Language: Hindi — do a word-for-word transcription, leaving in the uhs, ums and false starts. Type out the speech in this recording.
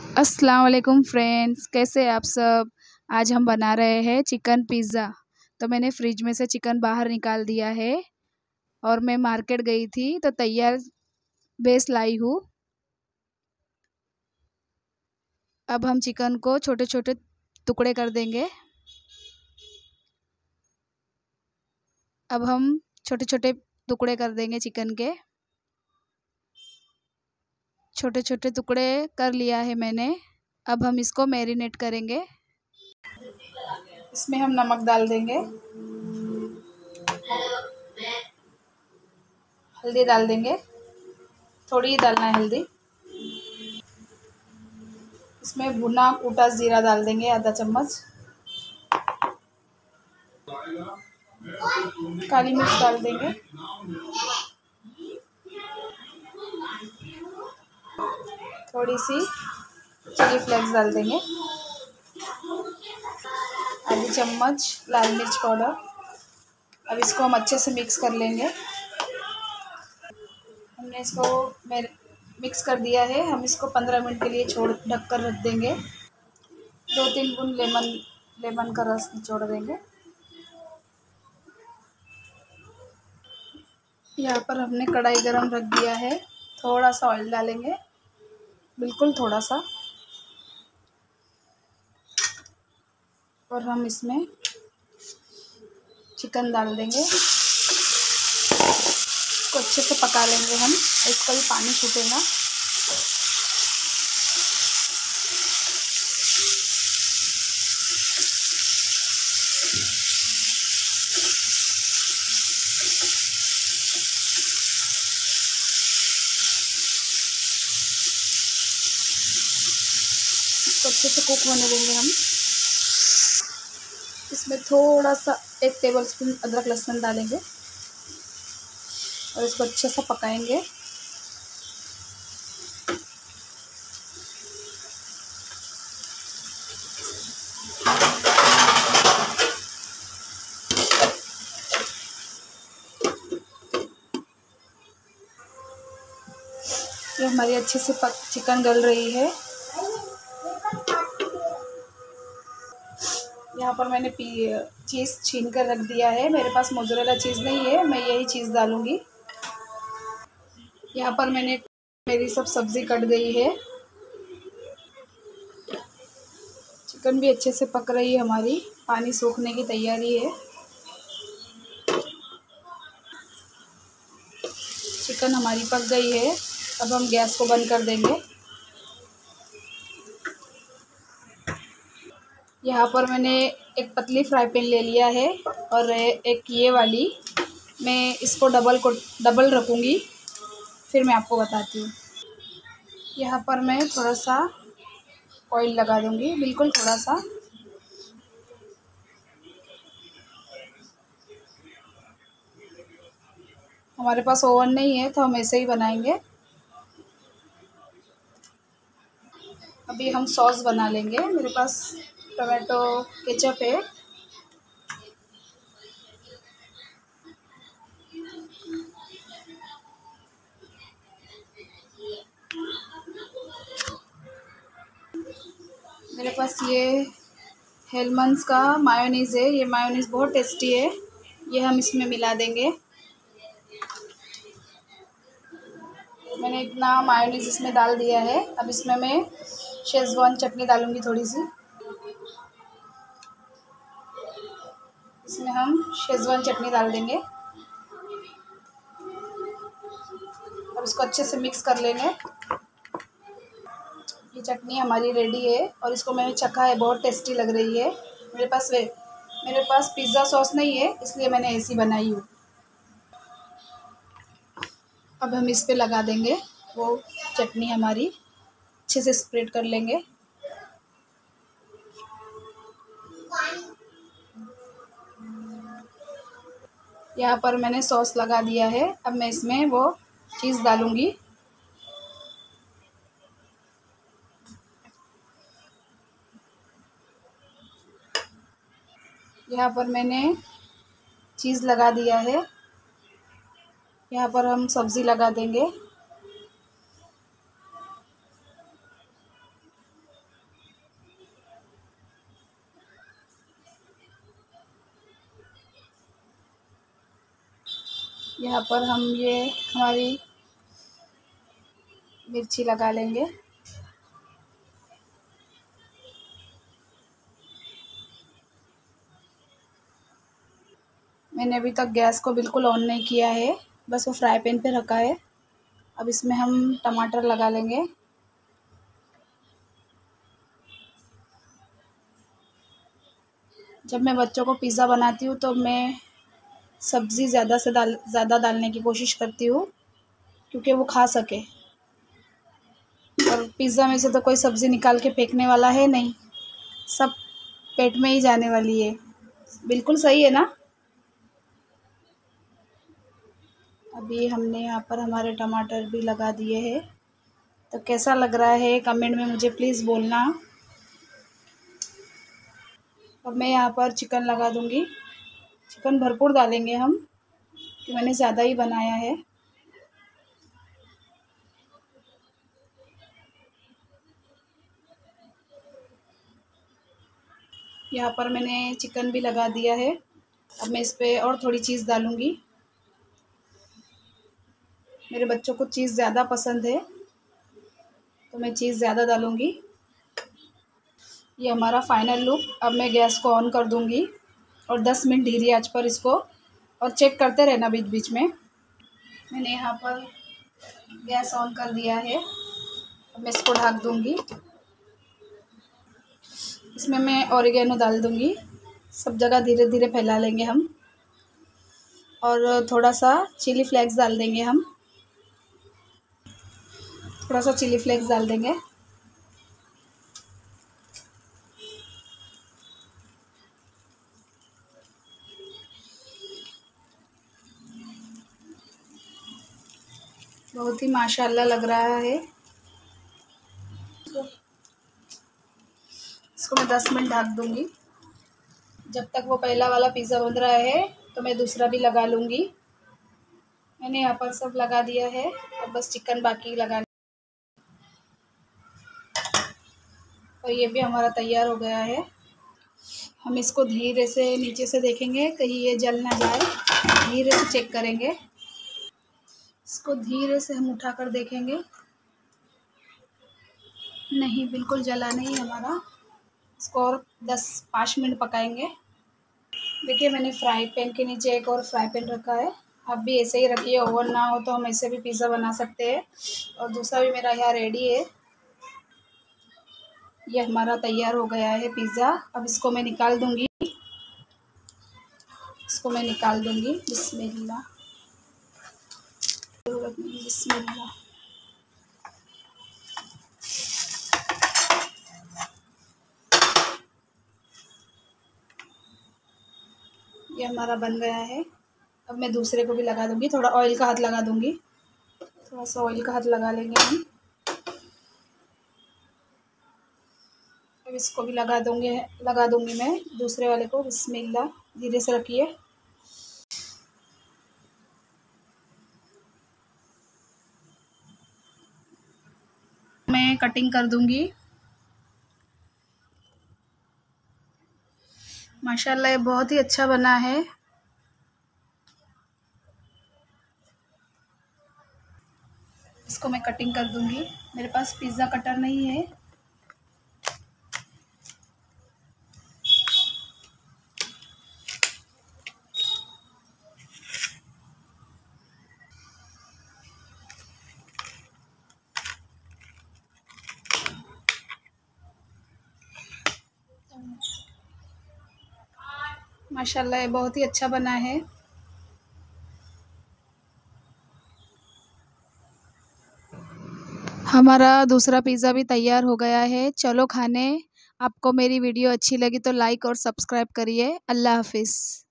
अस्सलाम वालेकुम फ्रेंड्स, कैसे हैं आप सब। आज हम बना रहे हैं चिकन पिज़्ज़ा। तो मैंने फ्रिज में से चिकन बाहर निकाल दिया है और मैं मार्केट गई थी तो तैयार बेस लाई हूँ। अब हम चिकन को छोटे छोटे टुकड़े कर देंगे। अब हम छोटे छोटे टुकड़े कर देंगे चिकन के। छोटे छोटे टुकड़े कर लिया है मैंने। अब हम इसको मैरिनेट करेंगे। इसमें हम नमक डाल देंगे, हल्दी डाल देंगे, थोड़ी ही डालना है हल्दी। इसमें भुना कूटा ज़ीरा डाल देंगे आधा चम्मच, काली मिर्च डाल देंगे, थोड़ी सी चिली फ्लेक्स डाल देंगे, आधी चम्मच लाल मिर्च पाउडर। अब इसको हम अच्छे से मिक्स कर लेंगे। हमने इसको मिक्स कर दिया है। हम इसको पंद्रह मिनट के लिए छोड़ ढक कर रख देंगे। दो तीन बूंद लेमन लेमन का रस निचोड़ देंगे। यहाँ पर हमने कढ़ाई गरम रख दिया है। थोड़ा सा ऑयल डालेंगे, बिल्कुल थोड़ा सा, और हम इसमें चिकन डाल देंगे। इसको अच्छे से पका लेंगे हम। इसका भी पानी छूटेगा। इसको अच्छे से कुक होने देंगे हम। इसमें थोड़ा सा एक टेबलस्पून अदरक लहसुन डालेंगे और इसको अच्छे से पकाएंगे। ये हमारी अच्छे से पक चिकन गल रही है। यहाँ पर मैंने चीज़ छीन कर रख दिया है। मेरे पास मोज़रेला चीज़ नहीं है, मैं यही चीज़ डालूँगी। यहाँ पर मैंने मेरी सब सब्ज़ी कट गई है। चिकन भी अच्छे से पक रही है हमारी, पानी सूखने की तैयारी है। चिकन हमारी पक गई है। अब हम गैस को बंद कर देंगे। यहाँ पर मैंने एक पतली फ्राई पैन ले लिया है और एक ये वाली, मैं इसको डबल को डबल रखूँगी, फिर मैं आपको बताती हूँ। यहाँ पर मैं थोड़ा सा ऑयल लगा दूँगी, बिल्कुल थोड़ा सा। हमारे पास ओवन नहीं है तो हम ऐसे ही बनाएंगे। अभी हम सॉस बना लेंगे। मेरे पास टोमेटो केचप है। मेरे पास ये हेलमंड्स का मायोनीज़ है। ये मायोनीज़ बहुत टेस्टी है। ये हम इसमें मिला देंगे। मैंने इतना मायोनीज़ इसमें डाल दिया है। अब इसमें मैं शेज़वान चटनी डालूँगी थोड़ी सी। इसमें हम शेज़वान चटनी डाल देंगे। अब इसको अच्छे से मिक्स कर लेंगे। ये चटनी हमारी रेडी है और इसको मैंने चखा है, बहुत टेस्टी लग रही है। मेरे पास वे मेरे पास पिज़्ज़ा सॉस नहीं है, इसलिए मैंने ऐसी बनाई हूँ। अब हम इस पे लगा देंगे वो चटनी हमारी, अच्छे से स्प्रेड कर लेंगे। यहाँ पर मैंने सॉस लगा दिया है। अब मैं इसमें वो चीज़ डालूँगी। यहाँ पर मैंने चीज़ लगा दिया है। यहाँ पर हम सब्ज़ी लगा देंगे। यहाँ पर हम ये हमारी मिर्ची लगा लेंगे। मैंने अभी तक गैस को बिल्कुल ऑन नहीं किया है, बस वो फ्राई पैन पे रखा है। अब इसमें हम टमाटर लगा लेंगे। जब मैं बच्चों को पिज़्ज़ा बनाती हूँ तो मैं सब्ज़ी ज़्यादा से डाल ज़्यादा डालने की कोशिश करती हूँ, क्योंकि वो खा सके। और पिज़्ज़ा में से तो कोई सब्ज़ी निकाल के फेंकने वाला है नहीं, सब पेट में ही जाने वाली है। बिल्कुल सही है ना। अभी हमने यहाँ पर हमारे टमाटर भी लगा दिए हैं, तो कैसा लग रहा है कमेंट में मुझे प्लीज़ बोलना। अब मैं यहाँ पर चिकन लगा दूँगी। चिकन भरपूर डालेंगे हम, कि मैंने ज़्यादा ही बनाया है। यहाँ पर मैंने चिकन भी लगा दिया है। अब मैं इस पर और थोड़ी चीज़ डालूँगी। मेरे बच्चों को चीज़ ज़्यादा पसंद है, तो मैं चीज़ ज़्यादा डालूँगी। ये हमारा फाइनल लुक। अब मैं गैस को ऑन कर दूँगी और दस मिनट धीरे आंच पर इसको और चेक करते रहना बीच बीच में। मैंने यहाँ पर गैस ऑन कर दिया है। अब मैं इसको ढक दूँगी। इसमें मैं ऑरिगेनो डाल दूँगी। सब जगह धीरे धीरे फैला लेंगे हम, और थोड़ा सा चिली फ्लेक्स डाल देंगे हम। थोड़ा सा चिली फ्लेक्स डाल देंगे। बहुत ही माशाल्लाह लग रहा है। इसको मैं दस मिनट ढक दूँगी। जब तक वो पहला वाला पिज़्ज़ा बन रहा है तो मैं दूसरा भी लगा लूँगी। मैंने यहाँ पर सब लगा दिया है, अब बस चिकन बाकी लगा। और ये भी हमारा तैयार हो गया है। हम इसको धीरे से नीचे से देखेंगे, कहीं ये जल ना जाए। धीरे से चेक करेंगे। इसको धीरे से हम उठा कर देखेंगे। नहीं, बिल्कुल जला नहीं हमारा। इसको और दस पाँच मिनट पकाएंगे। देखिए, मैंने फ्राई पैन के नीचे एक और फ्राई पैन रखा है। आप भी ऐसे ही रखिए, ओवन ना हो तो हम ऐसे भी पिज़्ज़ा बना सकते हैं। और दूसरा भी मेरा यहाँ रेडी है। ये हमारा तैयार हो गया है पिज़्ज़ा। अब इसको मैं निकाल दूँगी। इसको मैं निकाल दूँगी। बिस्मिल्लाह बिस्मिल्लाह। ये हमारा बन गया है। अब मैं दूसरे को भी लगा दूँगी। थोड़ा ऑयल का हाथ लगा दूँगी। थोड़ा सा ऑयल का हाथ लगा लेंगे हम। अब इसको भी लगा दूँगी लगा दूँगी मैं दूसरे वाले को। बिस्मिल्लाह। धीरे से रखिए। मैं कटिंग कर दूँगी। माशाल्लाह, ये बहुत ही अच्छा बना है। इसको मैं कटिंग कर दूँगी। मेरे पास पिज़्ज़ा कटर नहीं है। माशाल्लाह, ये बहुत ही अच्छा बना है। हमारा दूसरा पिज़्ज़ा भी तैयार हो गया है। चलो खाने। आपको मेरी वीडियो अच्छी लगी तो लाइक और सब्सक्राइब करिए। अल्लाह हाफ़िज़।